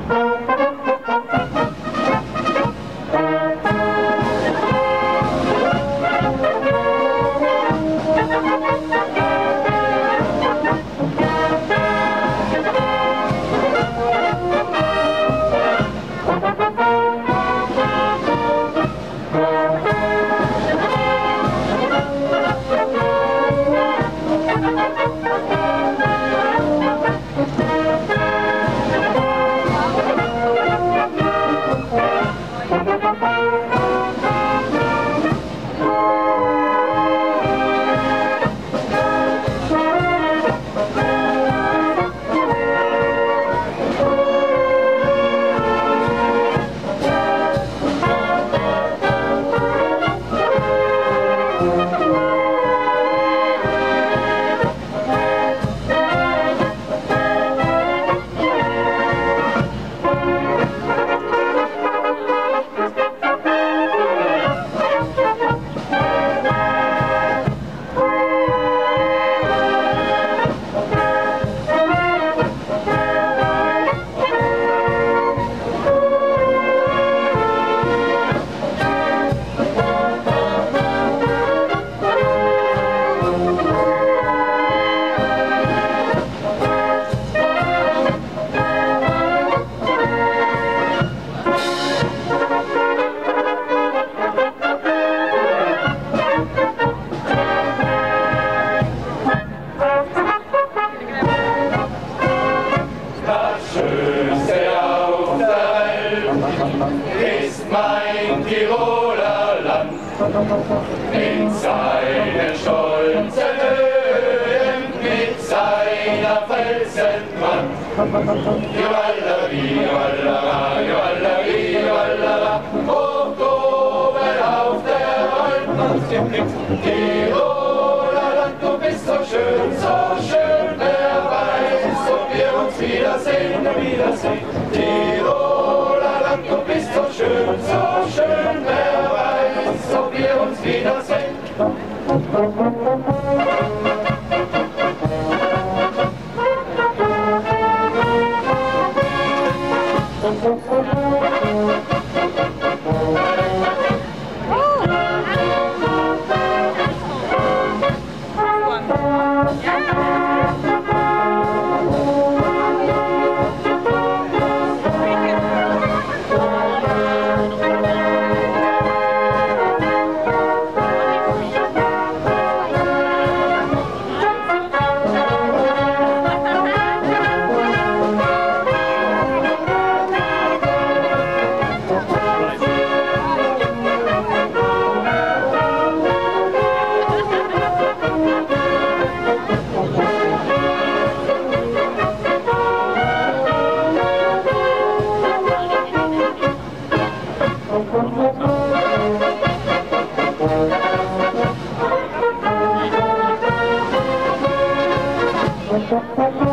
Ist mein Tiroler Land in seinen stolzen Höhen mit seiner Felsenwand. Joalleri, joallara, joalleri, joallara, hoch oben auf der Alpen. Tiroler Land, du bist so schön, wer weiß, ob wir uns wiedersehen. Tiroler Land, du bist so schön, wer weiß, ob wir uns wiedersehen. Thank you.